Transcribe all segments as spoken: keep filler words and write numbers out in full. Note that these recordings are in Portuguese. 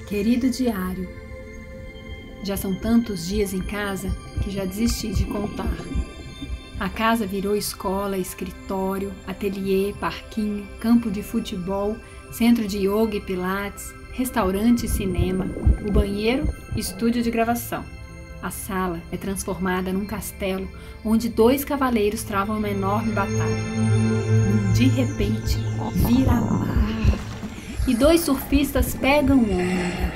Querido diário, já são tantos dias em casa que já desisti de contar. A casa virou escola, escritório, ateliê, parquinho, campo de futebol, centro de yoga e pilates, restaurante e cinema, o banheiro, estúdio de gravação. A sala é transformada num castelo onde dois cavaleiros travam uma enorme batalha. De repente, vira mar e dois surfistas pegam onda.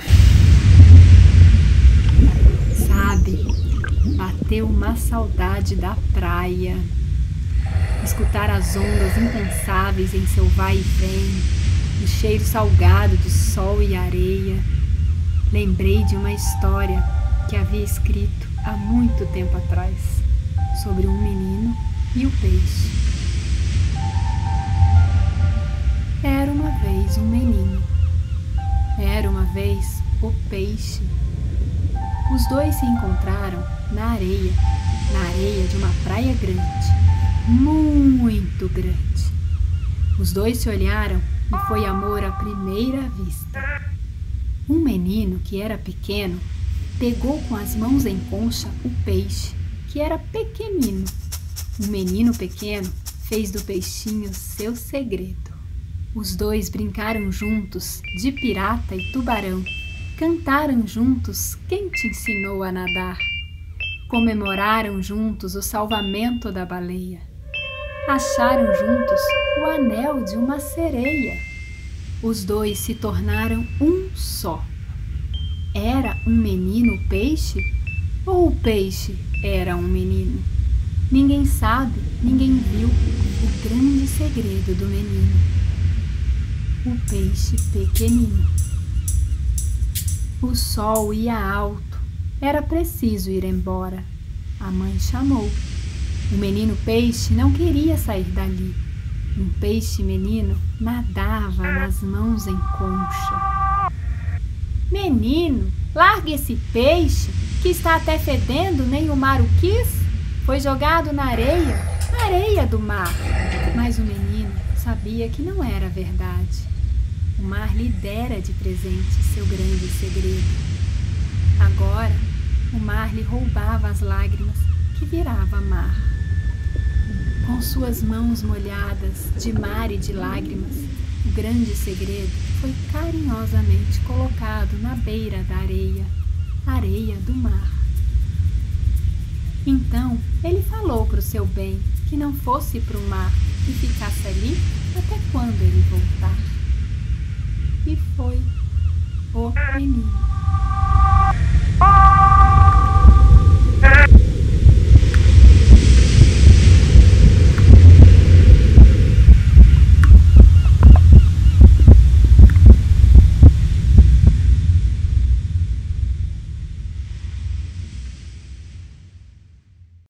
Sabe, bateu uma saudade da praia. Escutar as ondas incansáveis em seu vai e vem, o cheiro salgado de sol e areia. Lembrei de uma história que havia escrito há muito tempo atrás, sobre um menino e o peixe. Era uma vez um menino. Era uma vez o peixe. Os dois se encontraram na areia, na areia de uma praia grande, muito grande. Os dois se olharam e foi amor à primeira vista. Um menino que era pequeno pegou com as mãos em concha o peixe, que era pequenino. O menino pequeno fez do peixinho seu segredo. Os dois brincaram juntos de pirata e tubarão. Cantaram juntos quem te ensinou a nadar. Comemoraram juntos o salvamento da baleia. Acharam juntos o anel de uma sereia. Os dois se tornaram um só. Era um menino o peixe? Ou o peixe era um menino? Ninguém sabe, ninguém viu o grande segredo do menino. O peixe pequenino. O sol ia alto, era preciso ir embora. A mãe chamou. O menino peixe não queria sair dali. Um peixe menino nadava nas mãos em concha. Menino, largue esse peixe, que está até fedendo, nem o mar o quis. Foi jogado na areia, na areia do mar. Mas o menino sabia que não era verdade. O mar lhe dera de presente seu grande segredo. Agora, o mar lhe roubava as lágrimas, que virava mar. Com suas mãos molhadas de mar e de lágrimas, o grande segredo foi carinhosamente colocado na beira da areia, areia do mar. Então, ele falou para o seu bem que não fosse para o mar e ficasse ali até quando ele voltar. E foi o menino.